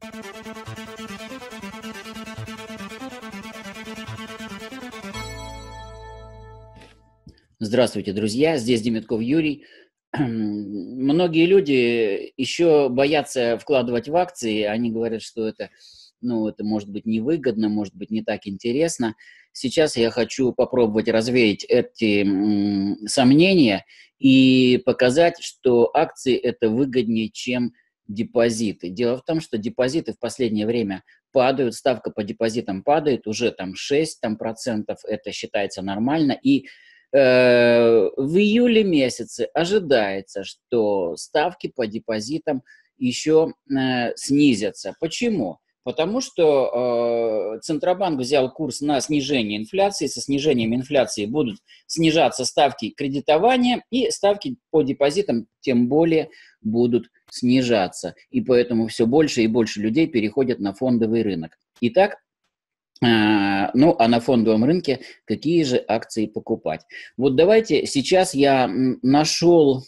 Здравствуйте, друзья! Здесь Демитков Юрий. Многие люди еще боятся вкладывать в акции. Они говорят, что это может быть невыгодно, может быть не так интересно. Сейчас я хочу попробовать развеять эти сомнения и показать, что акции это выгоднее, чем депозиты. Дело в том, что депозиты в последнее время падают, ставка по депозитам падает, уже там 6%, это считается нормально. И в июле месяце ожидается, что ставки по депозитам еще снизятся. Почему? Потому что Центробанк взял курс на снижение инфляции. Со снижением инфляции будут снижаться ставки кредитования, и ставки по депозитам тем более будут снижаться. И поэтому все больше и больше людей переходят на фондовый рынок. Итак, а на фондовом рынке какие же акции покупать? Вот давайте, сейчас я нашел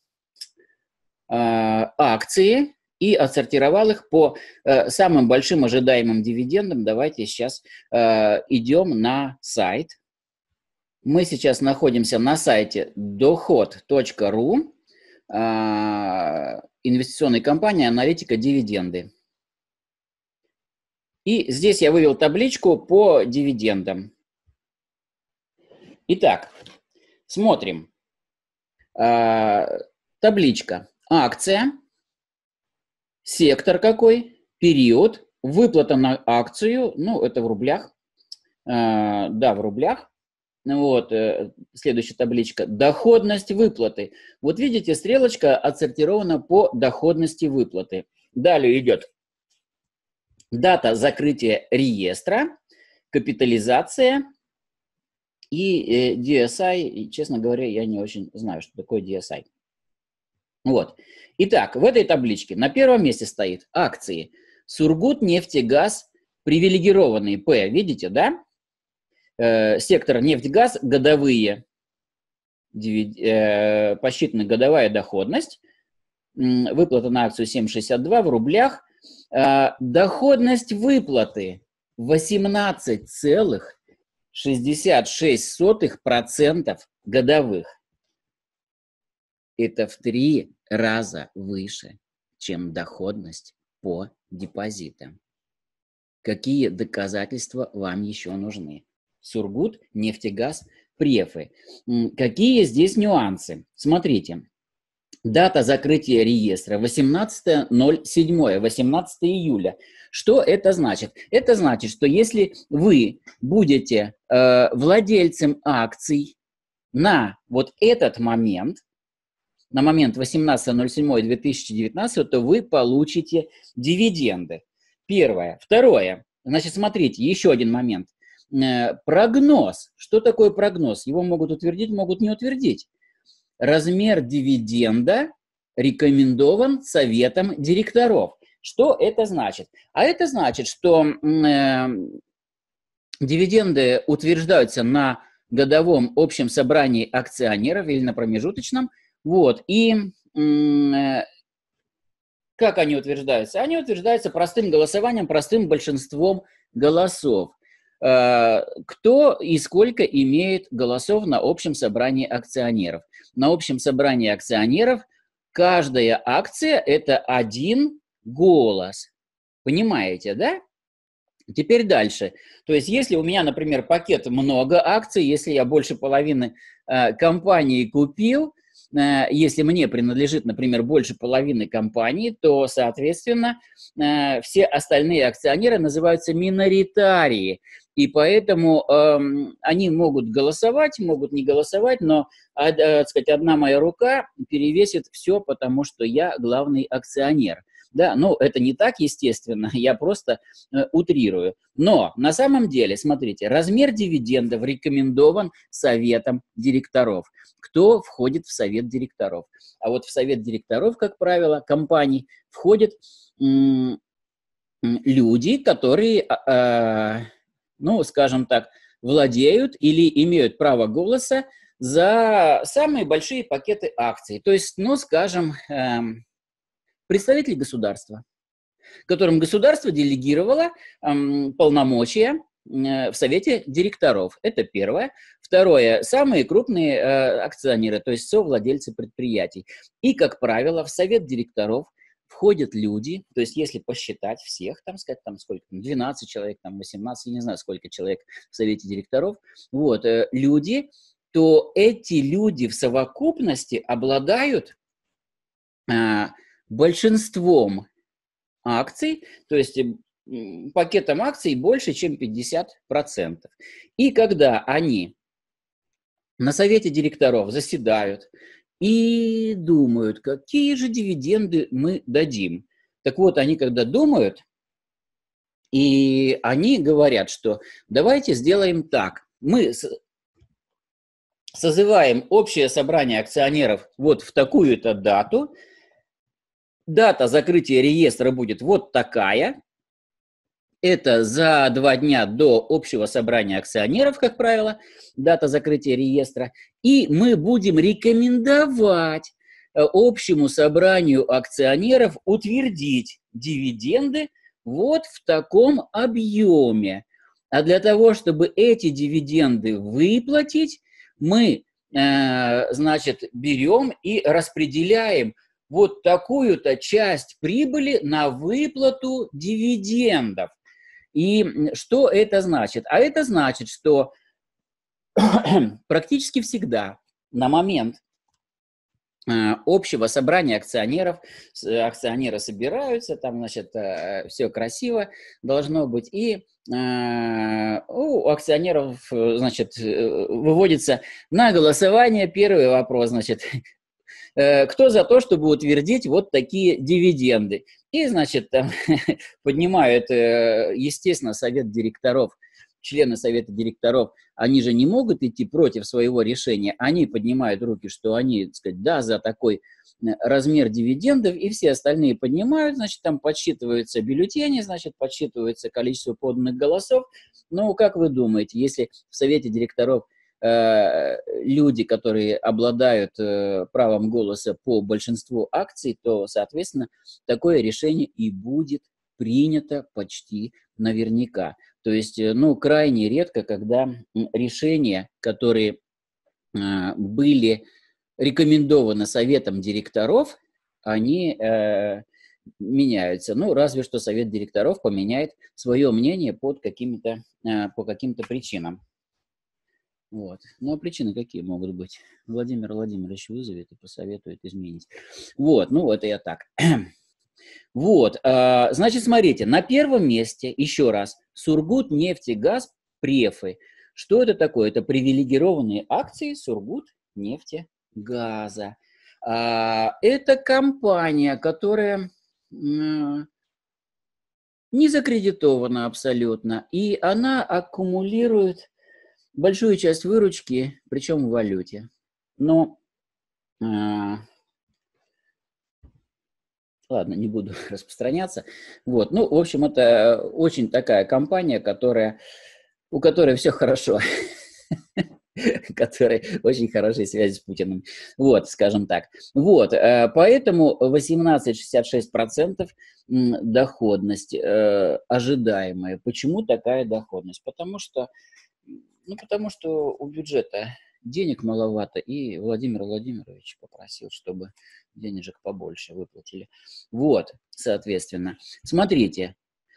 акции и отсортировал их по самым большим ожидаемым дивидендам. Давайте сейчас идем на сайт. Мы сейчас находимся на сайте dohod.ru, инвестиционной компании «Аналитика дивиденды». И здесь я вывел табличку по дивидендам. Итак, смотрим. Табличка. Акция, сектор какой, период, выплата на акцию, это в рублях. Да, в рублях. Вот, следующая табличка. Доходность выплаты. Вот видите, стрелочка отсортирована по доходности выплаты. Далее идет дата закрытия реестра, капитализация и DSI. И, честно говоря, я не очень знаю, что такое DSI. Вот. Итак, в этой табличке на первом месте стоит акции Сургутнефтегаз, привилегированные П. Видите, да? Сектор нефть-газ, годовые, посчитана годовая доходность. Выплата на акцию 7,62 в рублях. Доходность выплаты 18,66% годовых. Это в 3 раза выше, чем доходность по депозитам. Какие доказательства вам еще нужны? Сургут, нефтегаз, префы. Какие здесь нюансы? Смотрите. Дата закрытия реестра 18.07, 18 июля. Что это значит? Это значит, что если вы будете владельцем акций на вот этот момент, на момент 18.07.2019, то вы получите дивиденды. Первое. Второе. Значит, смотрите, еще один момент. Прогноз. Что такое прогноз? Его могут утвердить, могут не утвердить. Размер дивиденда рекомендован советом директоров. Что это значит? А это значит, что дивиденды утверждаются на годовом общем собрании акционеров или на промежуточном. Вот. И как они утверждаются? Они утверждаются простым голосованием, простым большинством голосов. Кто и сколько имеет голосов на общем собрании акционеров? На общем собрании акционеров каждая акция – это 1 голос. Понимаете, да? Теперь дальше. То есть, если у меня, например, пакет много акций, если я больше половины компании купил, если мне принадлежит, например, больше половины компании, то, соответственно, все остальные акционеры называются миноритарии. И поэтому они могут голосовать, могут не голосовать, но, так сказать, одна моя рука перевесит все, потому что я главный акционер. Да, это не так, естественно, я просто утрирую. Но на самом деле, смотрите, размер дивидендов рекомендован советом директоров. Кто входит в совет директоров? А вот в совет директоров, как правило, компаний входят люди, которые, скажем так, владеют или имеют право голоса за самые большие пакеты акций. То есть, скажем, представители государства, которым государство делегировало полномочия в совете директоров. Это первое. Второе, самые крупные акционеры, то есть совладельцы предприятий. И, как правило, в совет директоров входят люди, то есть если посчитать всех, там сказать, там сколько, 12 человек, там 18, я не знаю, сколько человек в совете директоров, вот, люди, то эти люди в совокупности обладают большинством акций, то есть пакетом акций больше, чем 50%. И когда они на совете директоров заседают и думают, какие же дивиденды мы дадим. Так вот, они когда думают, и они говорят, что давайте сделаем так. Мы созываем общее собрание акционеров вот в такую-то дату. Дата закрытия реестра будет вот такая. Это за 2 дня до общего собрания акционеров, как правило, дата закрытия реестра. И мы будем рекомендовать общему собранию акционеров утвердить дивиденды вот в таком объеме. А для того, чтобы эти дивиденды выплатить, мы, значит, берем и распределяем вот такую-то часть прибыли на выплату дивидендов. И что это значит? А это значит, что практически всегда на момент общего собрания акционеров, акционеры собираются, там, значит, все красиво должно быть, и у акционеров, значит, выводится на голосование первый вопрос, значит, кто за то, чтобы утвердить вот такие дивиденды. И, значит, там поднимают, естественно, совет директоров, члены совета директоров, они же не могут идти против своего решения, они поднимают руки, что они, так сказать, да, за такой размер дивидендов, и все остальные поднимают, значит, там подсчитываются бюллетени, значит, подсчитывается количество поданных голосов. Ну, как вы думаете, если в совете директоров люди, которые обладают правом голоса по большинству акций, то, соответственно, такое решение и будет принято почти наверняка. То есть, ну, крайне редко, когда решения, которые были рекомендованы советом директоров, они меняются. Ну, разве что совет директоров поменяет свое мнение по каким-то причинам. Вот. Ну, а причины какие могут быть? Владимир Владимирович вызовет и посоветует изменить. Вот, ну, это я так. Вот, значит, смотрите, на первом месте, еще раз, Сургутнефтегаз Префы. Что это такое? Это привилегированные акции Сургутнефтегаза. Это компания, которая не закредитована абсолютно, и она аккумулирует большую часть выручки, причем в валюте. Но, ладно, не буду распространяться. Вот, ну, в общем, это очень такая компания, у которой все хорошо, которой очень хорошие связи с Путиным. Вот, скажем так. Вот, поэтому 18,66% доходность ожидаемая. Почему такая доходность? Потому что у бюджета денег маловато, и Владимир Владимирович попросил, чтобы денежек побольше выплатили. Вот, соответственно. Смотрите,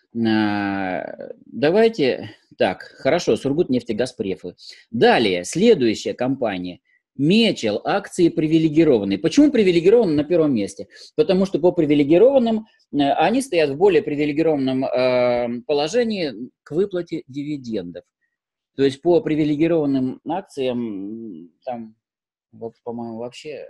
давайте, так, хорошо, Сургутнефтегаз Префы. Далее, следующая компания. Мечел, акции привилегированные. Почему привилегированные на первом месте? Потому что по привилегированным, они стоят в более привилегированном положении к выплате дивидендов. То есть по привилегированным акциям там, по-моему, вообще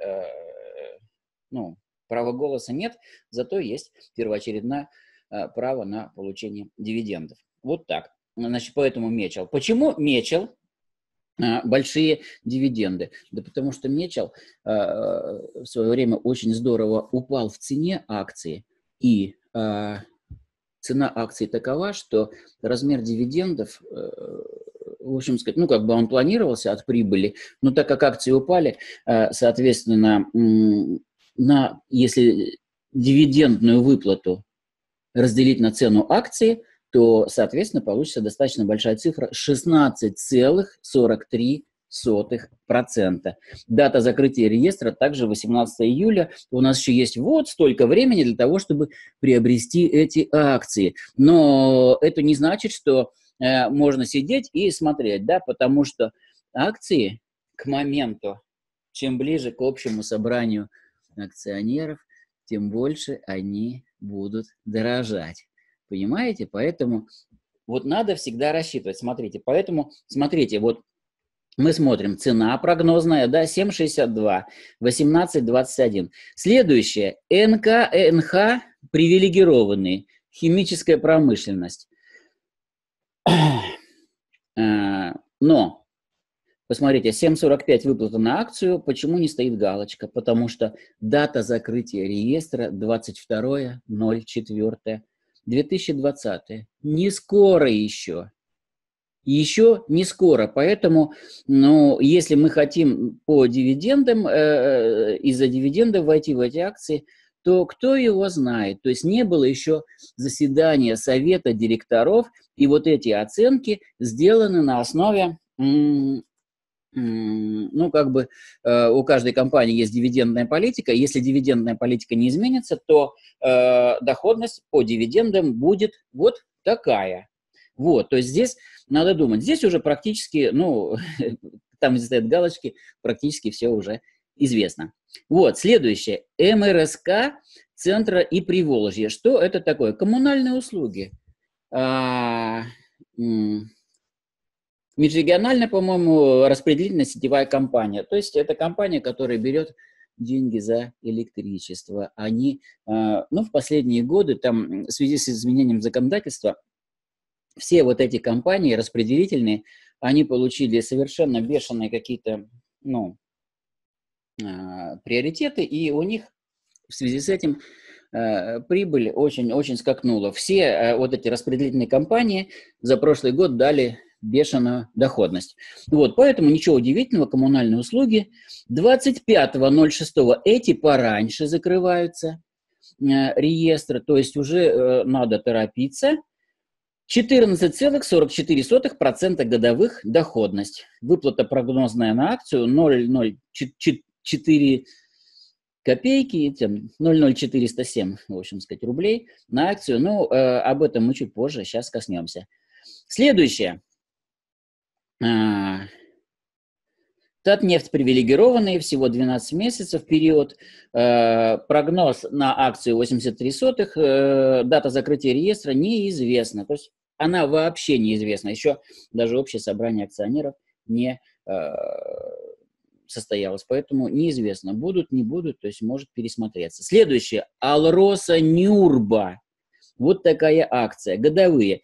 права голоса нет, зато есть первоочередное право на получение дивидендов. Вот так. Значит, поэтому Мечел. Почему Мечел большие дивиденды? Да потому что Мечел в свое время очень здорово упал в цене акции, и цена акций такова, что размер дивидендов, в общем сказать, ну, как бы он планировался от прибыли, но так как акции упали, соответственно, если дивидендную выплату разделить на цену акции, то, соответственно, получится достаточно большая цифра – 16,43%. Дата закрытия реестра также 18 июля. У нас еще есть вот столько времени для того, чтобы приобрести эти акции. Но это не значит, что можно сидеть и смотреть, да, потому что акции к моменту, чем ближе к общему собранию акционеров, тем больше они будут дорожать. Понимаете? Поэтому вот надо всегда рассчитывать. Смотрите, поэтому, смотрите, вот мы смотрим, цена прогнозная, да, 7,62, 18,21. Следующее, НХ привилегированные, химическая промышленность. Но, посмотрите, 7,45 выплата на акцию, почему не стоит галочка? Потому что дата закрытия реестра 22.04.2020. Не скоро еще. Еще не скоро, поэтому, ну, если мы хотим по дивидендам, из-за дивидендов войти в эти акции, то кто его знает? То есть не было еще заседания совета директоров, и вот эти оценки сделаны на основе, ну, как бы у каждой компании есть дивидендная политика. Если дивидендная политика не изменится, то доходность по дивидендам будет вот такая. Вот, то есть здесь надо думать. Здесь уже практически, ну, там, где стоят галочки, практически все уже известно. Вот, следующее. МРСК Центра и Приволжья. Что это такое? Коммунальные услуги. Межрегиональная, по-моему, распределительная сетевая компания. То есть это компания, которая берет деньги за электричество. Они, ну, в последние годы, там, в связи с изменением законодательства, все вот эти компании распределительные, они получили совершенно бешеные какие-то, ну, приоритеты, и у них в связи с этим прибыль очень-очень скакнула. Все вот эти распределительные компании за прошлый год дали бешеную доходность. Вот, поэтому ничего удивительного, коммунальные услуги. 25.06 эти пораньше закрываются реестры, то есть уже надо торопиться. 14,44% годовых доходность. Выплата прогнозная на акцию 0,04 копейки, 0,0407, в общем сказать, рублей на акцию. Ну, об этом мы чуть позже, сейчас коснемся. Следующее. Татнефть привилегированные, всего 12 месяцев период. Прогноз на акцию 83 сотых, дата закрытия реестра неизвестна. То есть она вообще неизвестна. Еще даже общее собрание акционеров не состоялось. Поэтому неизвестно, будут, не будут, то есть может пересмотреться. Следующее. Алроса Нюрба. Вот такая акция. Годовые.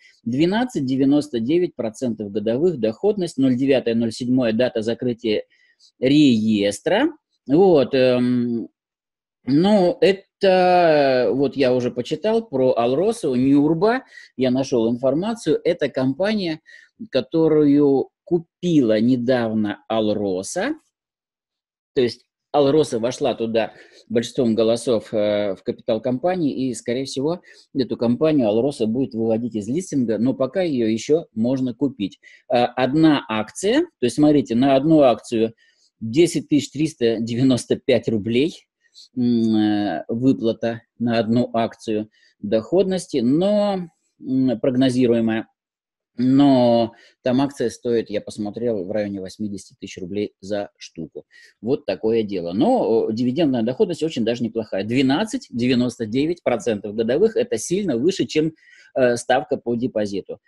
12,99% годовых. Доходность 0,9-0,7 дата закрытия реестра. Вот. Ну, это, вот я уже почитал про Алросу, Нюрба. Я нашел информацию. Это компания, которую купила недавно Алроса. То есть Алроса вошла туда большинством голосов в капитал компании, и, скорее всего, эту компанию Алроса будет выводить из листинга, но пока ее еще можно купить. Одна акция, то есть, смотрите, на одну акцию 10 395 рублей выплата на одну акцию доходности, но прогнозируемая. Но там акция стоит, я посмотрел, в районе 80 тысяч рублей за штуку. Вот такое дело. Но дивидендная доходность очень даже неплохая. 12,99% годовых. Это сильно выше, чем ставка по депозиту.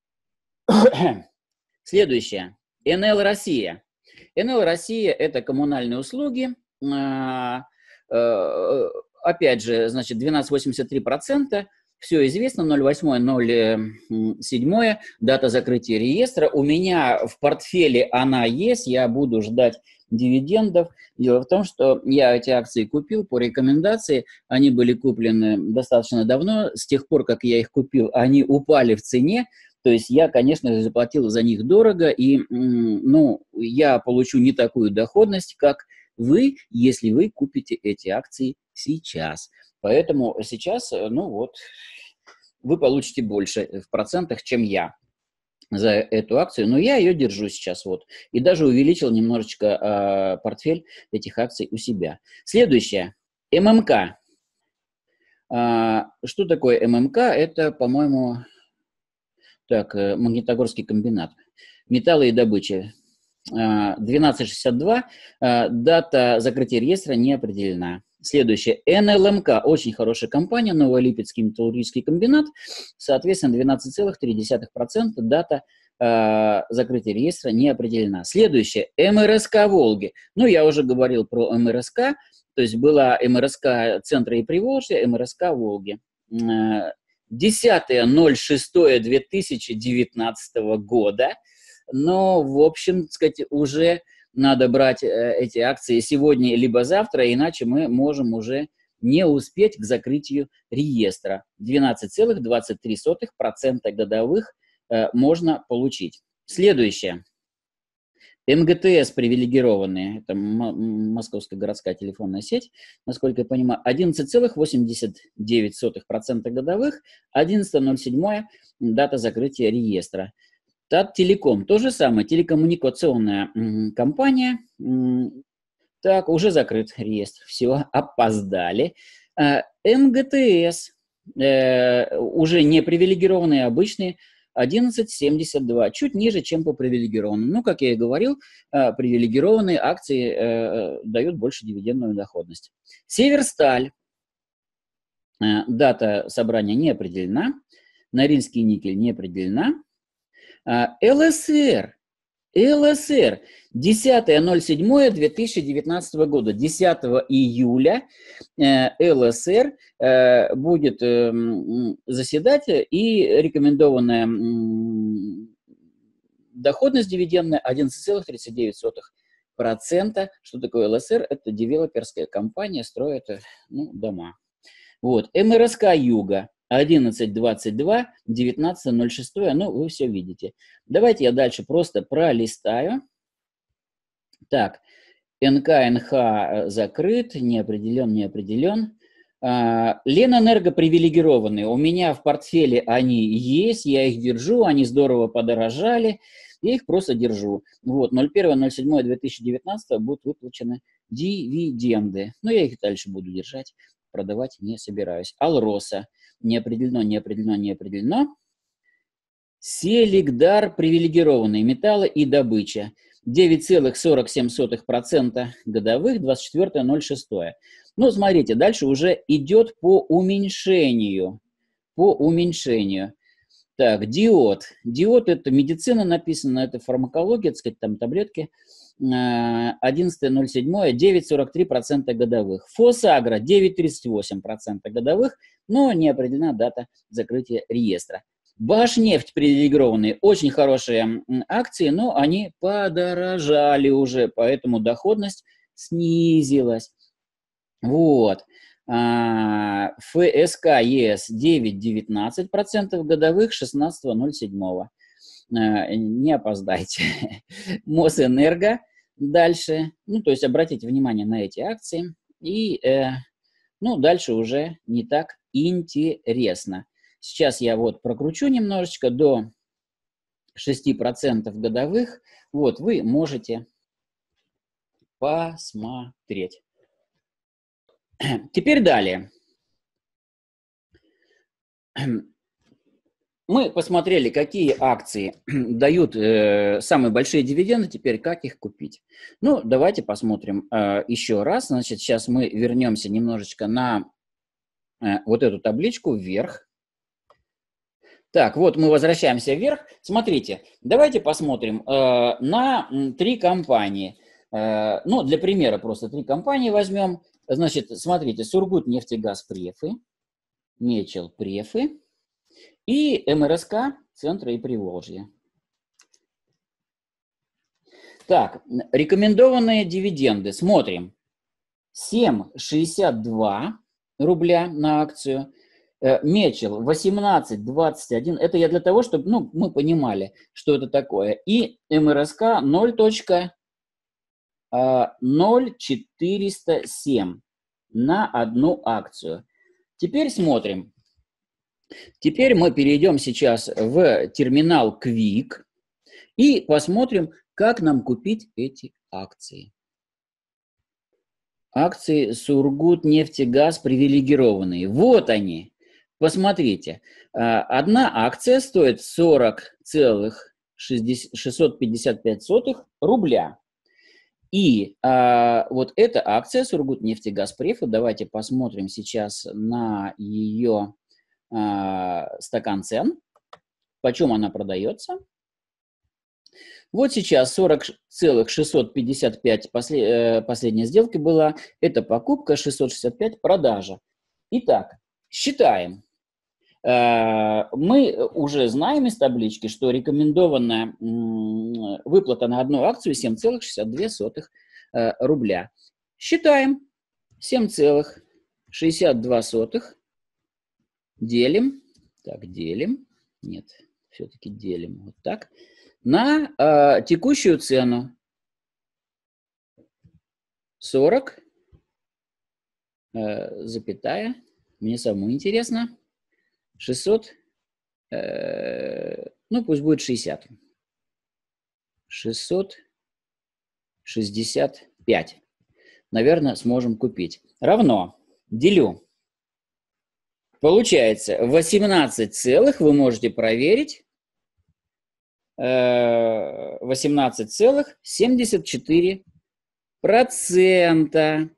Следующее. НЛ Россия. НЛ Россия – это коммунальные услуги. Опять же, значит, 12,83%. Все известно, 0,8, 0,7, дата закрытия реестра. У меня в портфеле она есть, я буду ждать дивидендов. Дело в том, что я эти акции купил по рекомендации, они были куплены достаточно давно, с тех пор, как я их купил, они упали в цене, то есть я, конечно, заплатил за них дорого, и, ну, я получу не такую доходность, как вы, если вы купите эти акции сейчас. Поэтому сейчас, ну вот, вы получите больше в процентах, чем я за эту акцию, но я ее держу сейчас вот. И даже увеличил немножечко портфель этих акций у себя. Следующее. ММК. Что такое ММК? Это, по-моему, так, Магнитогорский комбинат. Металлы и добыча. 1262. Дата закрытия реестра не определена. Следующее. НЛМК. Очень хорошая компания. Новолипецкий металлургический комбинат. Соответственно, 12,3%. Дата закрытия реестра не определена. Следующее. МРСК Волги. Ну, я уже говорил про МРСК. То есть была МРСК Центра и Приволжья, МРСК Волги. 10.06.2019 года. Но, в общем, так сказать, уже надо брать эти акции сегодня либо завтра, иначе мы можем уже не успеть к закрытию реестра. 12,23% годовых можно получить. Следующее. МГТС привилегированные, это Московская городская телефонная сеть, насколько я понимаю, 11,89% годовых, 11.07 дата закрытия реестра. Таттелеком, то же самое, телекоммуникационная компания, так, уже закрыт реестр, все, опоздали. МГТС, уже не привилегированные, обычные, 11,72, чуть ниже, чем по привилегированным. Ну, как я и говорил, привилегированные акции дают больше дивидендную доходность. Северсталь, дата собрания не определена, Норильский никель не определена. ЛСР, 10.07.2019 года, 10 июля ЛСР будет заседать, и рекомендованная доходность дивидендная 11,39%. Что такое ЛСР? Это девелоперская компания, строит дома. Вот. МРСК Юга. 11.22, 19.06, ну, вы все видите. Давайте я дальше просто пролистаю. Так, НК закрыт, не определен. Ленэнерго привилегированные. У меня в портфеле они есть, я их держу, они здорово подорожали, я их просто держу. Вот, 01.07.2019 будут выплачены дивиденды. Но я их дальше буду держать, продавать не собираюсь. Алроса. Не определено. Селигдар привилегированные металлы и добыча. 9,47% годовых, 24.06. Ну, смотрите, дальше уже идет по уменьшению. Так, диод. Диод — это медицина написано, это фармакология, так сказать, там таблетки. 11.07, 9,43% годовых. Фосагро 9,38% годовых, но не определена дата закрытия реестра. Башнефть привилегированные, очень хорошие акции, но они подорожали уже, поэтому доходность снизилась. Вот. ФСК ЕС 9,19% годовых, 16.07. Не опоздайте. Мосэнерго дальше. Ну, то есть обратите внимание на эти акции. И, дальше уже не так интересно. Сейчас я вот прокручу немножечко до 6% годовых. Вот, вы можете посмотреть. Теперь далее. Мы посмотрели, какие акции дают самые большие дивиденды, теперь как их купить. Ну, давайте посмотрим еще раз. Значит, сейчас мы вернемся немножечко на вот эту табличку вверх. Так, вот мы возвращаемся вверх. Смотрите, давайте посмотрим на 3 компании. Ну, для примера просто 3 компании возьмем. Значит, смотрите, Сургутнефтегаз Префы, Мечел Префы и МРСК Центра и Приволжья. Так, рекомендованные дивиденды. Смотрим. 7,62 рубля на акцию. Мечел 18,21. Это я для того, чтобы мы понимали, что это такое. И МРСК 0,0407 на одну акцию. Теперь смотрим. Теперь мы перейдем сейчас в терминал Quick и посмотрим, как нам купить эти акции. Акции Сургутнефтьгаз привилегированные. Вот они. Посмотрите. Одна акция стоит 40,655 рубля. И вот эта акция Сургутнефтегазпреф, давайте посмотрим сейчас на ее стакан цен, почем она продается. Вот сейчас 40,655 последняя сделка была, это покупка, 665 продажа. Итак, считаем. Мы уже знаем из таблички, что рекомендованная выплата на одну акцию 7,62 рубля. Считаем. 7,62 делим. Так, делим. Нет, все-таки делим вот так. На текущую цену 40, запятая, мне самому интересно, 600, ну пусть будет 60. 665. Наверное, сможем купить. Равно, делю. Получается 18 целых, вы можете проверить, 18,74%.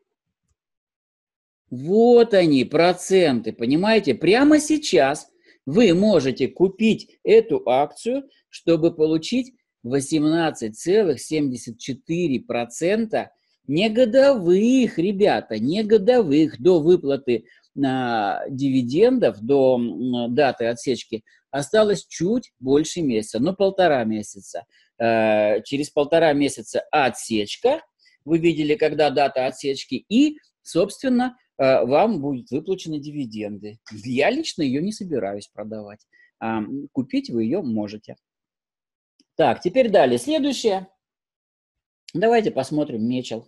Вот они, проценты, понимаете? Прямо сейчас вы можете купить эту акцию, чтобы получить 18,74% не годовых, ребята, не годовых, до выплаты дивидендов, до даты отсечки осталось чуть больше месяца, но 1,5 месяца. Через 1,5 месяца отсечка, вы видели, когда дата отсечки, и, собственно, вам будут выплачены дивиденды. Я лично ее не собираюсь продавать. Купить вы ее можете. Так, теперь далее. Следующее. Давайте посмотрим Мечел.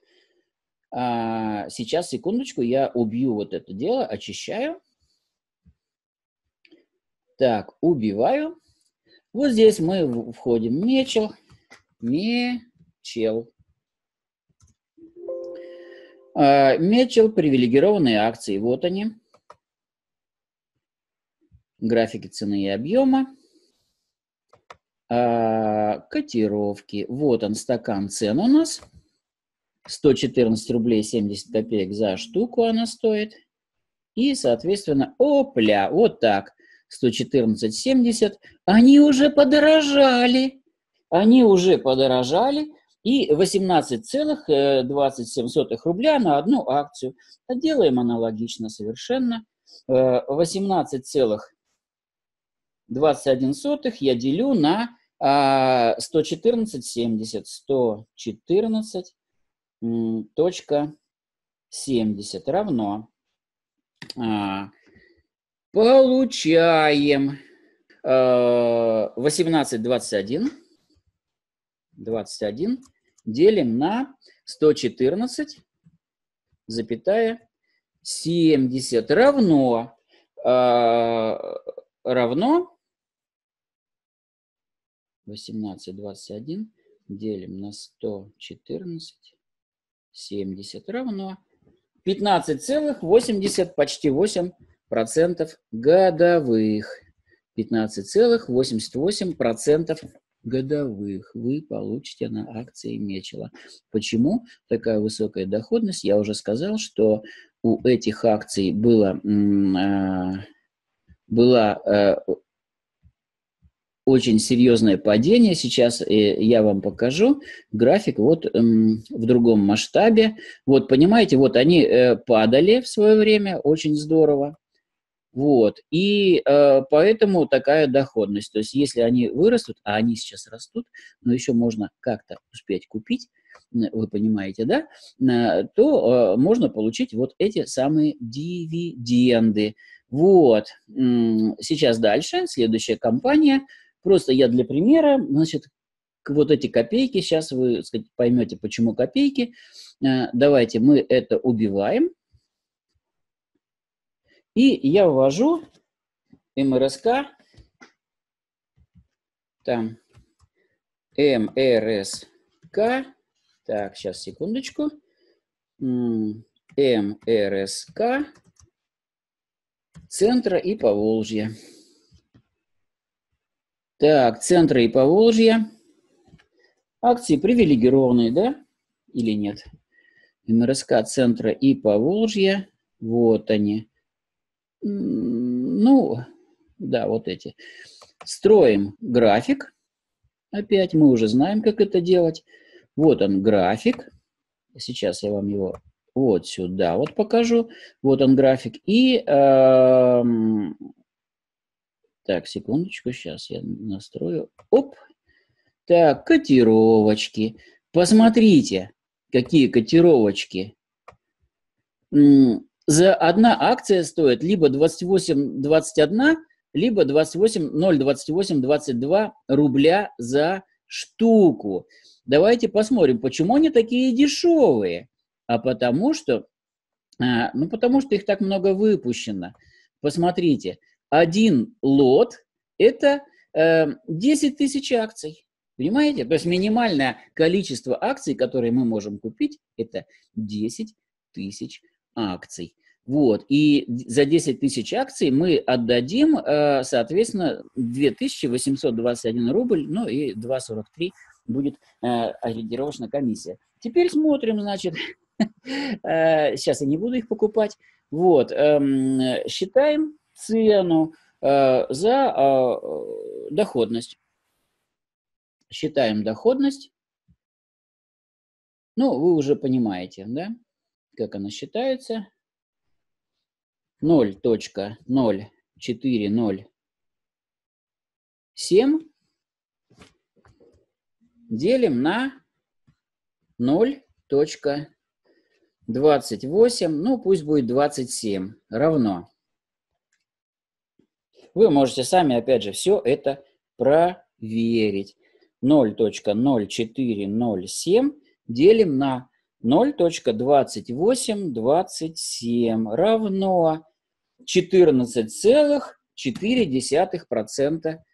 Сейчас, секундочку, я убью вот это дело, очищаю. Так, убиваю. Вот здесь мы входим в Мечел. Мечел. Мечел, привилегированные акции. Вот они. Графики цены и объема. Котировки. Вот он, стакан цен у нас. 114 рублей 70 копеек за штуку она стоит. И, соответственно, опля, вот так. 114,70. Они уже подорожали. Они уже подорожали. И 18,27 рубля на одну акцию. Делаем аналогично совершенно. 18,21 я делю на 114,70. 114,70 равно. Получаем 18,21. 21 делим на 114,70 равно 18,21 делим на 114,70 равно 15,80, почти 8% годовых. 15,88% годовых вы получите на акции Мечела. Почему такая высокая доходность? Я уже сказал, что у этих акций было очень серьезное падение. Сейчас я вам покажу график вот в другом масштабе. Вот, понимаете, вот они падали в свое время очень здорово. Вот, и поэтому такая доходность. То есть, если они вырастут, а они сейчас растут, но еще можно как-то успеть купить, вы понимаете, да, то можно получить вот эти самые дивиденды. Вот, сейчас дальше, следующая компания. Просто я для примера, значит, вот эти копейки, сейчас вы, так сказать, поймете, почему копейки. Давайте мы это убиваем. И я ввожу МРСК, там МРСК, так, сейчас, секундочку, МРСК, Центра и Поволжья. Так, Центра и Поволжья. Акции привилегированные, да? Или нет? МРСК, Центра и Поволжья. Вот они. Ну, да, вот эти. Строим график. Опять мы уже знаем, как это делать. Вот он, график. Сейчас я вам его вот сюда вот покажу. Вот он, график. И, так, секундочку, сейчас я настрою. Оп. Так, котировочки. Посмотрите, какие котировочки. За одна акция стоит либо 28,21, либо 0,2822 рубля за штуку. Давайте посмотрим, почему они такие дешевые. А потому что, потому что их так много выпущено. Посмотрите, один лот – это 10 тысяч акций. Понимаете? То есть минимальное количество акций, которые мы можем купить, это 10 тысяч акций. Вот. И за 10 тысяч акций мы отдадим, соответственно, 2821 рубль, ну и 2,43 будет ориентировочная комиссия. Теперь смотрим, значит, сейчас я не буду их покупать. Вот. Считаем цену за доходность. Считаем доходность. Ну, вы уже понимаете, да, как она считается. 0,0407 делим на 0,28, ну, пусть будет 27, равно. Вы можете сами, опять же, все это проверить. 0,0407 делим на 0,2827 равно 14,4%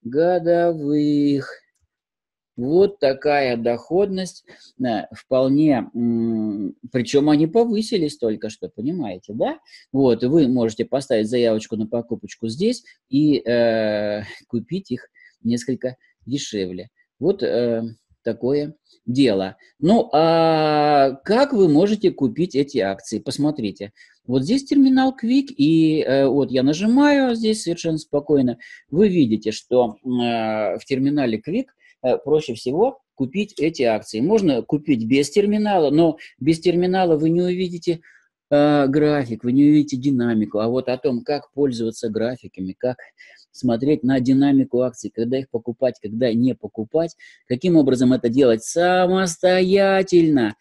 годовых. Вот такая доходность, вполне, причем они повысились только что, понимаете, да? Вот, и вы можете поставить заявочку на покупочку здесь и купить их несколько дешевле. Вот такое дело. Ну, а как вы можете купить эти акции? Посмотрите. Вот здесь терминал Quick, и вот я нажимаю здесь совершенно спокойно. Вы видите, что в терминале Quick проще всего купить эти акции. Можно купить без терминала, но без терминала вы не увидите график, вы не увидите динамику. А вот о том, как пользоваться графиками, как смотреть на динамику акций, когда их покупать, когда не покупать, каким образом это делать самостоятельно.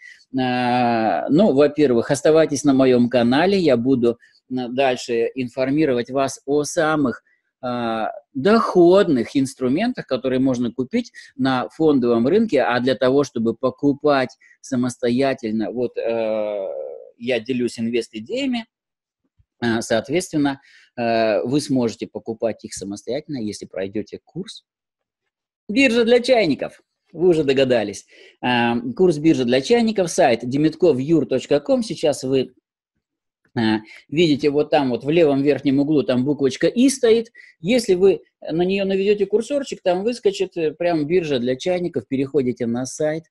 Ну, во-первых, оставайтесь на моем канале, я буду дальше информировать вас о самых доходных инструментах, которые можно купить на фондовом рынке, а для того, чтобы покупать самостоятельно, вот я делюсь инвест-идеями, соответственно, вы сможете покупать их самостоятельно, если пройдете курс. Биржа для чайников. Вы уже догадались. Курс биржа для чайников, сайт demetkovyur.com. Сейчас вы видите, вот там вот в левом верхнем углу там буквочка «И» стоит. Если вы на нее наведете курсорчик, там выскочит прям биржа для чайников, переходите на сайт.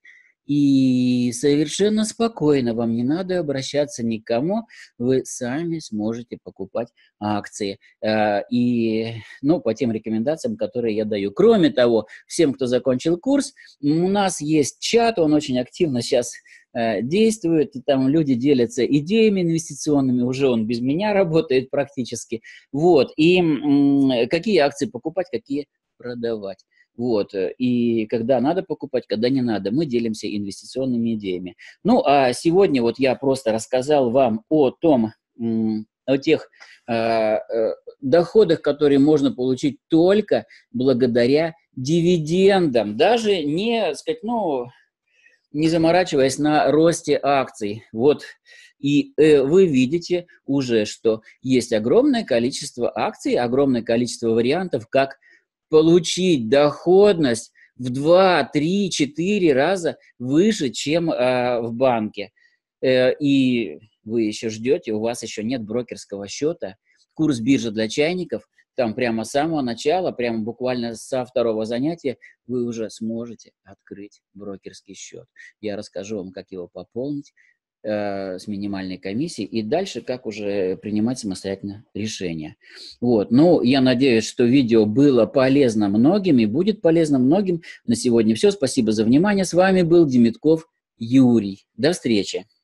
И совершенно спокойно, вам не надо обращаться ни к кому, вы сами сможете покупать акции. И, ну, по тем рекомендациям, которые я даю. Кроме того, всем, кто закончил курс, у нас есть чат, он очень активно сейчас действует, там люди делятся идеями инвестиционными, уже он без меня работает практически. Вот, и какие акции покупать, какие продавать. Вот, и когда надо покупать, когда не надо, мы делимся инвестиционными идеями. Ну, а сегодня вот я просто рассказал вам о том, о тех доходах, которые можно получить только благодаря дивидендам. Даже не, сказать, ну, не заморачиваясь на росте акций. Вот. И вы видите уже, что есть огромное количество акций, огромное количество вариантов, как получить доходность в 2, 3, 4 раза выше, чем в банке. И вы еще ждете, у вас еще нет брокерского счета. Курс биржи для чайников, там прямо с самого начала, прямо буквально со второго занятия вы уже сможете открыть брокерский счет. Я расскажу вам, как его пополнить с минимальной комиссией и дальше, как уже принимать самостоятельно решения. Вот. Ну, я надеюсь, что видео было полезно многим и будет полезно многим. На сегодня все. Спасибо за внимание. С вами был Демитков Юрий. До встречи.